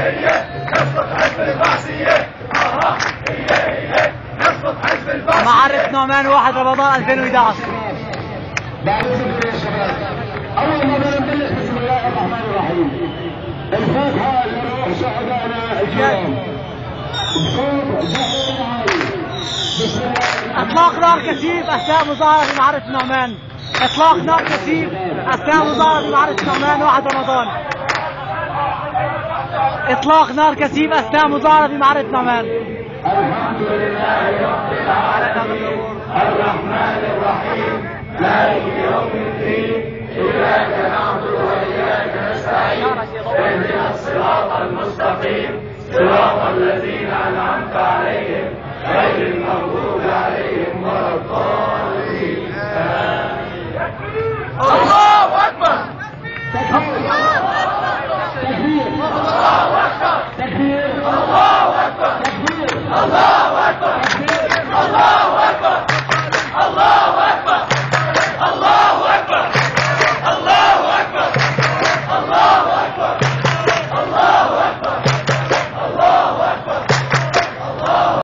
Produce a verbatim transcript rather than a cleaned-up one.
معرة نعمان واحد رمضان ألفين وإحدى عشر. بعد اذنكم يا شباب، اول ما نبلش بسم الله الرحمن الرحيم. الفاتحه لروح شهدائنا الكرام. بصوت جهر عالي. بسم الله. اطلاق نار كثيف اثناء مظاهره في معرة نعمان. اطلاق نار كثيف اثناء مظاهره في معرة نعمان واحد رمضان. اطلاق نار كثيف اثناء مظاهره في معرة نعمان. الحمد لله رب العالمين الرحمن الرحيم مالك يوم الدين إياك نعبد وإياك نستعين اهدنا الصراط المستقيم صراط الذين أنعمت عليهم غير المغضوب عليهم ولا الضالين. الله أكبر. تكبير تكبير الله أكبر. تكبير الله أكبر. تكبير الله